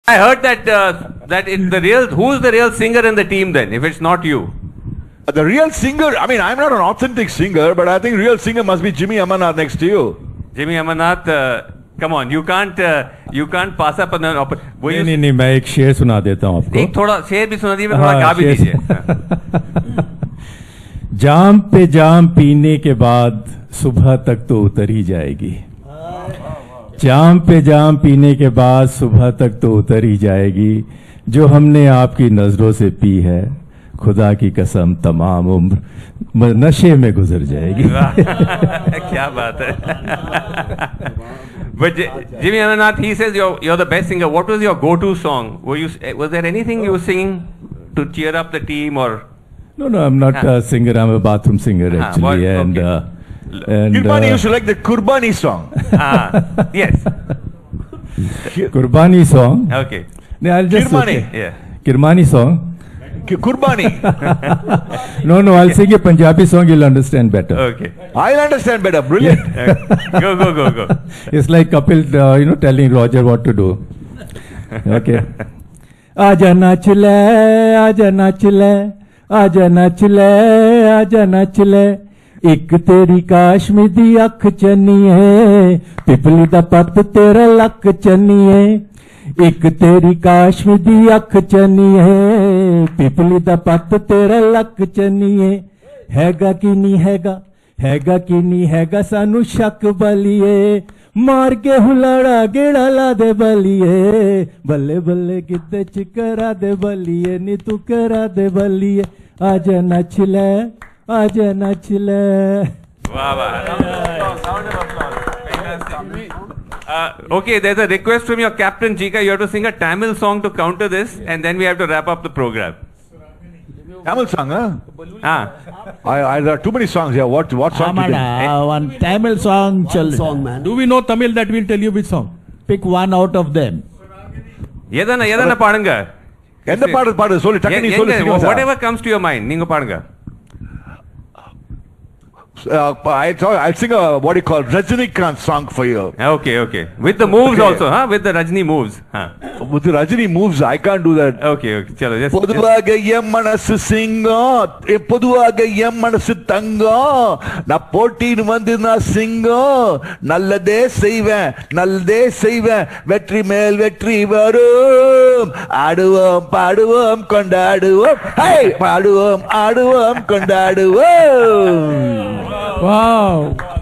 I heard that who's the real singer in the team then, if it's not you? The real singer, I mean, I'm not an authentic singer, but I think real singer must be Jimmy Amarnath next to you. Jimmy Amarnath, come on, you can't pass up an opportunity. नहीं, मैं एक शेर सुना देता हूँ आपको. एक थोड़ा शेर भी सुना दीजिए, थोड़ा गा भी दीजिए. जाम पे जाम पीने के बाद सुबह तक तो उतर ही जाएगी. जाम पे जाम पीने के बाद सुबह तक तो उतर ही जाएगी. जो हमने आपकी नजरों से पी है, खुदा की कसम तमाम उम्र नशे में गुजर जाएगी. क्या बात है. But Jimmy Amarnath, he says you're the best singer. What was your go-to song? Was there anything you were singing to cheer up the team or? No, I'm not a singer. I'm a bathroom singer actually. And Kirbani used to like the Kurbani song. Yes. Kurbani song. Okay. No, I'll just Kirbani. Yeah. Kirbani song. Kurbani. No, I'll sing a Punjabi song. You'll understand better. Okay. I'll understand better. Brilliant. Go. It's like Kapil, telling Roger what to do. Okay. Aja nach le, aja nach le, aja nach le, aja nach le. एक तेरी काश्मीर दी अख चन्नी पिपली दा पत्त तेरा luck Channi. एक तेरी काश्मीर दी अख चन्नी पिपली दा पत्त तेरा लक चन्नी. हैगा कि नहीं हैगा सानू शक बलिए. मार के हुलाड़ा गेड़ा ला दे बलिए. बल्ले बल्ले गिद्दे च करा दे बलिए. नी तू करा दे बलिए. आजा नच ले, आजा नच ले. Okay, there's a request from your captain, Jika. You have to sing a Tamil song to counter this, and then we have to wrap up the program. Tamil song, huh? There are too many songs here. What song? One Tamil song, man. Do we know Tamil that we'll tell you which song? Pick one out of them. எதன பாடுங்க. எந்த பாடு சொல்லு டக்குனி சொல்லு. Whatever comes to your mind, நீங்க பாடுங்க. I'll sing a what you call Rajinikanth song for you. Okay. With the moves also, huh? With the Rajini moves. With the Rajini moves, I can't do that. Okay. Chalo, பொதுவாக என் மனசு சிங்கம், பொதுவாக என் மனசு தங்கம். நான் போட்டின்னு வந்து நான் சிங்கம். நல்லதே செய்வேன். வெற்றி மேல் வெற்றி வரும். ஆடுவோம் பாடுவோம் கொண்டாடுவோம். பாடுவோம் ஆடுவோம் கொண்டாடுவோம். Wow.